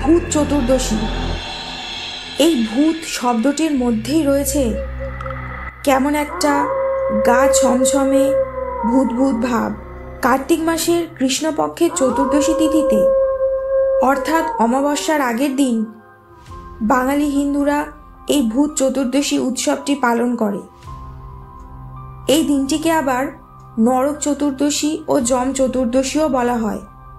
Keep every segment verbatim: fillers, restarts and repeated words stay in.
ভূত চতুর্দশী। এই ভূত শব্দটির মধ্যেই রয়েছে কেমন একটা গা ছমছমে ভূত ভূত ভাব। কার্তিক মাসের কৃষ্ণপক্ষের চতুর্দশী তিথিতে অর্থাৎ অমাবস্যার আগের দিন বাঙালি হিন্দুরা এই ভূত চতুর্দশী উৎসবটি পালন করে। এই দিনটিকে আবার নরক চতুর্দশী ও যম চতুর্দশীও বলা হয়।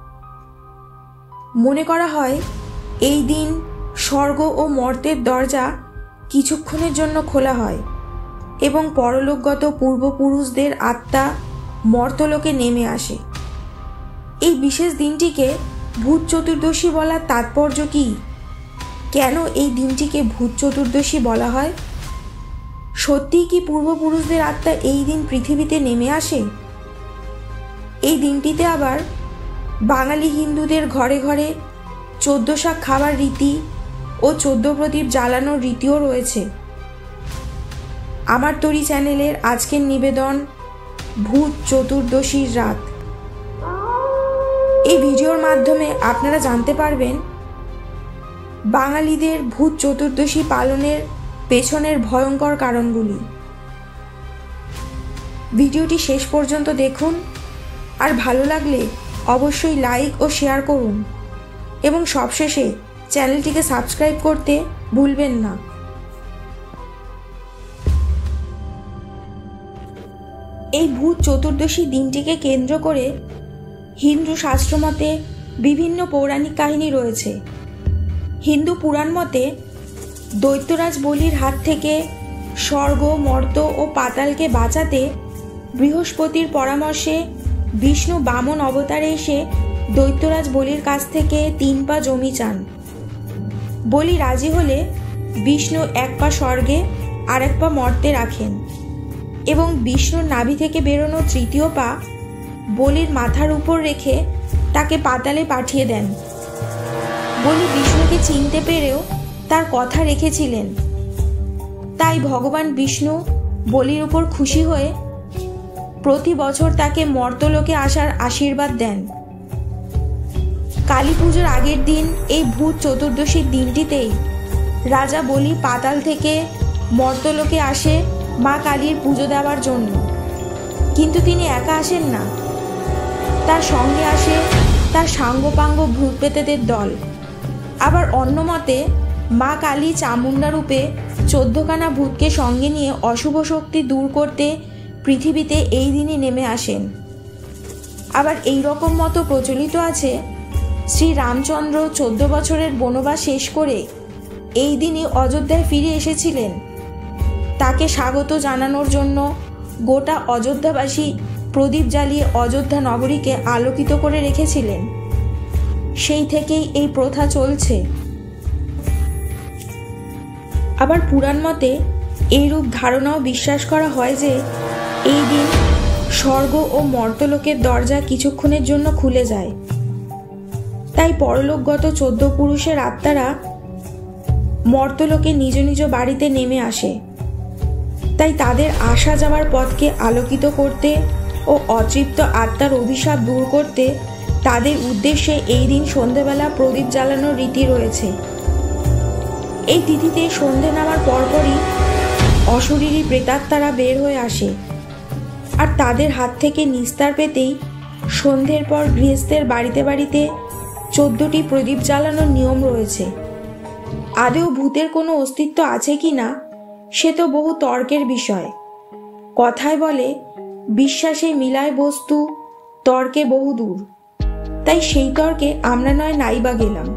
মনে করা হয় এই দিন স্বর্গ ও মর্তের দরজা কিছুক্ষণের জন্য খোলা হয় এবং পরলোকগত পূর্বপুরুষদের আত্মা মর্তলোকে নেমে আসে। এই বিশেষ দিনটিকে ভূত চতুর্দশী বলার তাৎপর্য কি? কেন এই দিনটিকে ভূত চতুর্দশী বলা হয়? সত্যিই কি পূর্বপুরুষদের আত্মা এই দিন পৃথিবীতে নেমে আসে? এই দিনটিতে আবার বাঙালি হিন্দুদের ঘরে ঘরে চোদ্দ শাক খাবার রীতি ও চোদ্দ প্রদীপ জ্বালানোর রীতিও রয়েছে। আমার তরি চ্যানেলের আজকের নিবেদন ভূত চতুর্দশীর রাত। এই ভিডিওর মাধ্যমে আপনারা জানতে পারবেন বাঙালিদের ভূত চতুর্দশী পালনের পেছনের ভয়ঙ্কর কারণগুলি। ভিডিওটি শেষ পর্যন্ত দেখুন, আর ভালো লাগলে অবশ্যই লাইক ও শেয়ার করুন এবং সবশেষে চ্যানেলটিকে সাবস্ক্রাইব করতে ভুলবেন না। এই ভূত চতুর্দশী দিনটিকে কেন্দ্র করে হিন্দু শাস্ত্রমতে বিভিন্ন পৌরাণিক কাহিনী রয়েছে। হিন্দু পুরাণ মতে দৈত্যরাজ বলির হাত থেকে স্বর্গ, মর্ত ও পাতালকে বাঁচাতে বৃহস্পতির পরামর্শে বিষ্ণু বামন অবতারে এসে দৈত্যরাজ বলির কাছ থেকে তিন পা জমি চান। বলি রাজি হলে বিষ্ণু এক পা স্বর্গে আর এক পা মর্তে রাখেন এবং বিষ্ণুর নাভি থেকে বেরোনো তৃতীয় পা বলির মাথার উপর রেখে তাকে পাতালে পাঠিয়ে দেন। বলি বিষ্ণুকে চিনতে পেরেও তার কথা রেখেছিলেন, তাই ভগবান বিষ্ণু বলির উপর খুশি হয়ে প্রতি বছর তাকে মর্তলোকে আসার আশীর্বাদ দেন। কালী পুজোর আগের দিন এই ভূত চতুর্দশীর দিনটিতেই রাজা বলি পাতাল থেকে মর্তলোকে আসে মা কালীর পুজো দেওয়ার জন্য। কিন্তু তিনি একা আসেন না, তার সঙ্গে আসে তার সাঙ্গপাঙ্গ ভূত প্রেতেদের দল। আবার অন্য মতে মা কালী চামুণ্ডা রূপে চোদ্দখানা ভূতকে সঙ্গে নিয়ে অশুভ শক্তি দূর করতে পৃথিবীতে এই দিনই নেমে আসেন। আবার এই রকম মতো প্রচলিত আছে শ্রী রামচন্দ্র চোদ্দ বছরের বনবাস শেষ করে এই দিনই অযোধ্যায় ফিরে এসেছিলেন। তাকে স্বাগত জানানোর জন্য গোটা অযোধ্যাবাসী প্রদীপ জ্বালিয়ে অযোধ্যা নগরীকে আলোকিত করে রেখেছিলেন। সেই থেকেই এই প্রথা চলছে। আবার পুরাণ মতে এইরূপ ধারণাও বিশ্বাস করা হয় যে এই দিন স্বর্গ ও মর্তলোকের দরজা কিছুক্ষণের জন্য খুলে যায়। তাই পরলোকগত চোদ্দ পুরুষের আত্মারা মর্তলোকে নিজ নিজ বাড়িতে নেমে আসে। তাই তাদের আসা যাওয়ার পথকে আলোকিত করতে ও অতৃপ্ত আত্মার অভিশাপ দূর করতে তাদের উদ্দেশ্যে এই দিন সন্ধেবেলা প্রদীপ জ্বালানোর রীতি রয়েছে। এই তিথিতে সন্ধে নামার পরপরই অশরীরী প্রেতাত্মারা বের হয়ে আসে, আর তাদের হাত থেকে নিস্তার পেতেই সন্ধ্যের পর গৃহস্থের বাড়িতে বাড়িতে চোদ্দটি প্রদীপ জ্বালানোর নিয়ম রয়েছে। আদৌ ভূতের কোনো অস্তিত্ব আছে কি না সে তো বহু তর্কের বিষয়। কথায় বলে বিশ্বাসে মিলায় বস্তু, তর্কে বহু দূর। তাই সেই তর্কে আমরা নয় নাইবা গেলাম।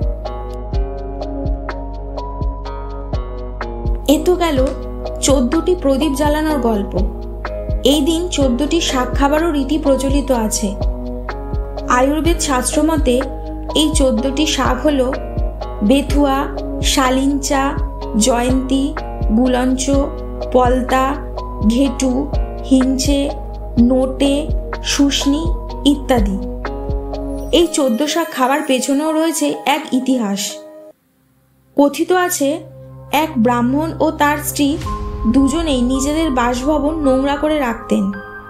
এ তো গেল চোদ্দটি প্রদীপ জ্বালানোর গল্প। এই দিন চোদ্দটি শাক খাবারও রীতি প্রচলিত আছে। আয়ুর্বেদ শাস্ত্র মতে এই চোদ্দটি শাক হল বেথুয়া, শালিঞ্চা, জয়ন্তী, গুলঞ্চ, পলতা, ঘেটু, হিঞ্চে, নোটে, শুষ্নি ইত্যাদি। এই চোদ্দ শাক খাবার পেছনেও রয়েছে এক ইতিহাস। কথিত আছে এক ব্রাহ্মণ ও তার স্ত্রী দুজনেই নিজেদের বাসভবন নোংরা করে রাখতেন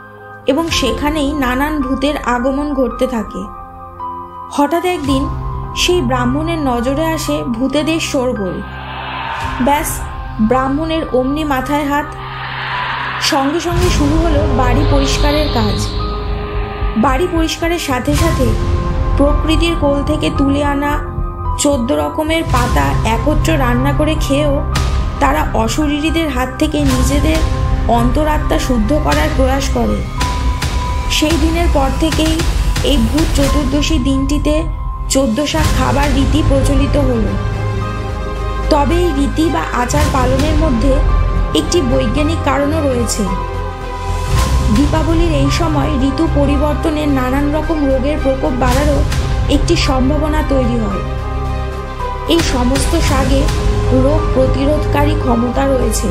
এবং সেখানেই নানান ভূতের আগমন ঘটতে থাকে। হঠাৎ একদিন সেই ব্রাহ্মণের নজরে আসে ভূতেদের শোরগোল। ব্যাস, ব্রাহ্মণের অমনি মাথায় হাত। সঙ্গে সঙ্গে শুরু হলো বাড়ি পরিষ্কারের কাজ। বাড়ি পরিষ্কারের সাথে সাথে প্রকৃতির কোল থেকে তুলে আনা চোদ্দ রকমের পাতা একত্র রান্না করে খেয়েও তারা অশরীরীদের হাত থেকে নিজেদের অন্তরাত্মা শুদ্ধ করার প্রয়াস করে। সেই দিনের পর থেকেই এই ভূত চতুর্দশী দিনটিতে চোদ্দ শাক খাবার রীতি প্রচলিত হলো। তবে এই রীতি বা আচার পালনের মধ্যে একটি বৈজ্ঞানিক কারণও রয়েছে। দীপাবলির এই সময় ঋতু পরিবর্তনের নানান রকম রোগের প্রকোপ বাড়ারও একটি সম্ভাবনা তৈরি হয়। এই সমস্ত শাকে রোগ প্রতিরোধকারী ক্ষমতা রয়েছে।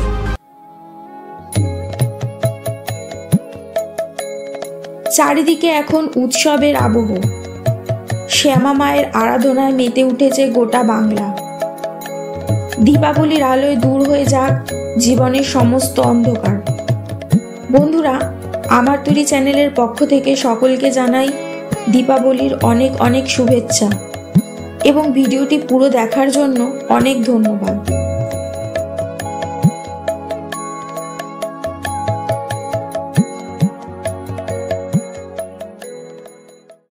চারিদিকে এখন উৎসবের আবহ। শ্যামা মায়ের আরাধনায় মেতে উঠেছে গোটা বাংলা। দীপাবলির আলোয় দূর হয়ে যাক জীবনের সমস্ত অন্ধকার। বন্ধুরা, আমার তৈরি চ্যানেলের পক্ষ থেকে সকলকে জানাই দীপাবলির অনেক অনেক শুভেচ্ছা এবং ভিডিওটি পুরো দেখার জন্য অনেক ধন্যবাদ।